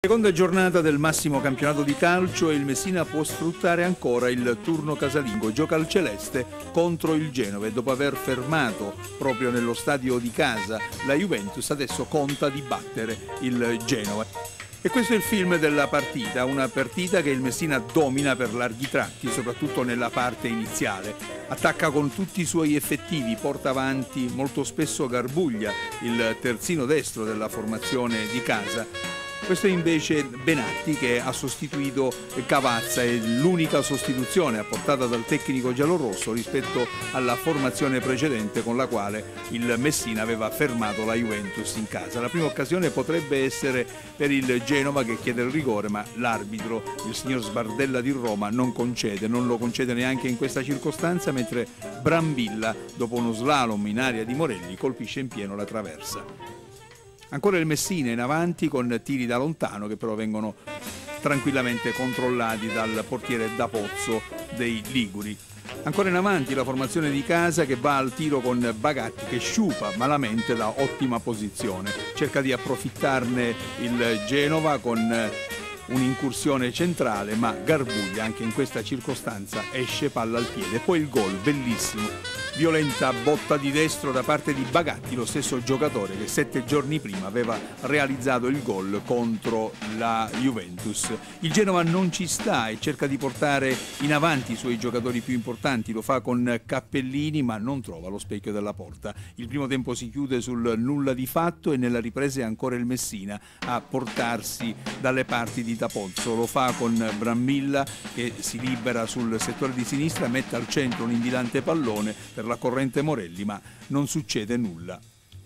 Seconda giornata del massimo campionato di calcio e il Messina può sfruttare ancora il turno casalingo. Gioca al Celeste contro il Genova e dopo aver fermato proprio nello stadio di casa la Juventus adesso conta di battere il Genova. E questo è il film della partita, una partita che il Messina domina per larghi tratti, soprattutto nella parte iniziale. Attacca con tutti i suoi effettivi, porta avanti molto spesso Garbuglia, il terzino destro della formazione di casa. Questo è invece Benatti che ha sostituito Cavazza, è l'unica sostituzione apportata dal tecnico giallorosso rispetto alla formazione precedente con la quale il Messina aveva fermato la Juventus in casa. La prima occasione potrebbe essere per il Genova che chiede il rigore, ma l'arbitro, il signor Sbardella di Roma, non lo concede neanche in questa circostanza, mentre Brambilla, dopo uno slalom in area di Morelli, colpisce in pieno la traversa. Ancora il Messina in avanti con tiri da lontano che però vengono tranquillamente controllati dal portiere Da Pozzo dei Liguri. Ancora in avanti la formazione di casa che va al tiro con Bagatti che sciupa malamente da ottima posizione. Cerca di approfittarne il Genova con un'incursione centrale, ma Garbuglia anche in questa circostanza esce palla al piede. Poi il gol bellissimo. Violenta botta di destro da parte di Bagatti, lo stesso giocatore che 7 giorni prima aveva realizzato il gol contro la Juventus. Il Genova non ci sta e cerca di portare in avanti i suoi giocatori più importanti, lo fa con Cappellini ma non trova lo specchio della porta. Il primo tempo si chiude sul nulla di fatto e nella ripresa è ancora il Messina a portarsi dalle parti di Da Pozzo. Lo fa con Brambilla che si libera sul settore di sinistra, mette al centro un invidante pallone per la corrente Morelli, ma non succede nulla.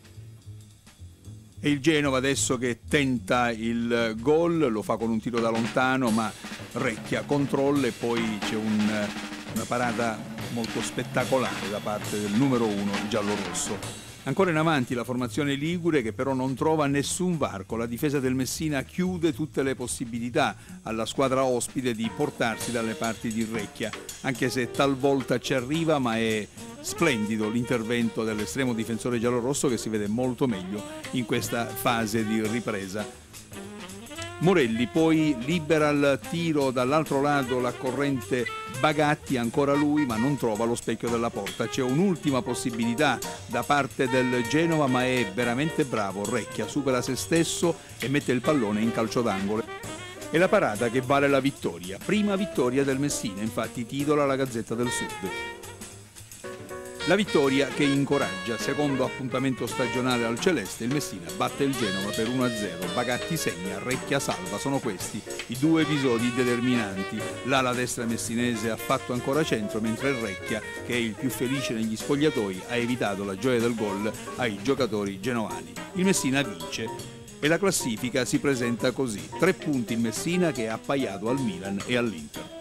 E il Genova adesso che tenta il gol, lo fa con un tiro da lontano, ma Recchia controlla e poi c'è una parata molto spettacolare da parte del numero 1 giallorosso. Ancora in avanti la formazione ligure che però non trova nessun varco. La difesa del Messina chiude tutte le possibilità alla squadra ospite di portarsi dalle parti di Recchia, anche se talvolta ci arriva, ma è splendido l'intervento dell'estremo difensore giallorosso che si vede molto meglio in questa fase di ripresa. Morelli poi libera il tiro dall'altro lato la corrente Bagatti, ancora lui ma non trova lo specchio della porta. C'è un'ultima possibilità da parte del Genova ma è veramente bravo Recchia, supera se stesso e mette il pallone in calcio d'angolo. È la parata che vale la vittoria, prima vittoria del Messina, infatti titola la Gazzetta del Sud. La vittoria che incoraggia, secondo appuntamento stagionale al Celeste, il Messina batte il Genova per 1-0, Bagatti segna, Recchia salva, sono questi i due episodi determinanti. L'ala destra messinese ha fatto ancora centro, mentre il Recchia, che è il più felice negli spogliatoi, ha evitato la gioia del gol ai giocatori genovani. Il Messina vince e la classifica si presenta così: 3 punti il Messina che è appaiato al Milan e all'Inter.